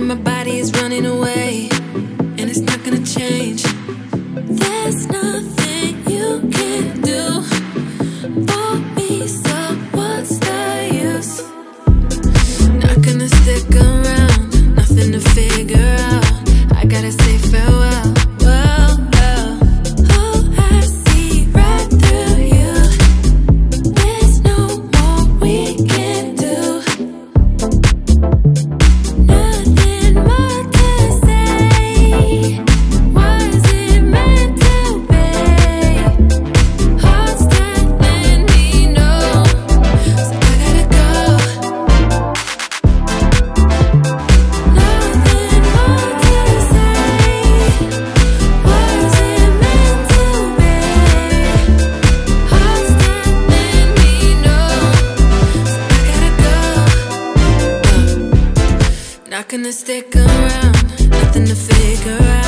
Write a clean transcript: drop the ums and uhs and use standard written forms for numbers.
my body is running away, and it's not gonna change. There's nothing you can do for me, so what's the use? Not gonna stick around, nothing to figure out. I gotta say farewell. Well, oh, I see right through you. There's no more we can do. Nothing more to say. Was it meant to be? Heart's telling me no, so I gotta go. Nothing more to say. Was it meant to be? Heart's telling me no, so I gotta go. Not gonna stick around, nothing to figure out.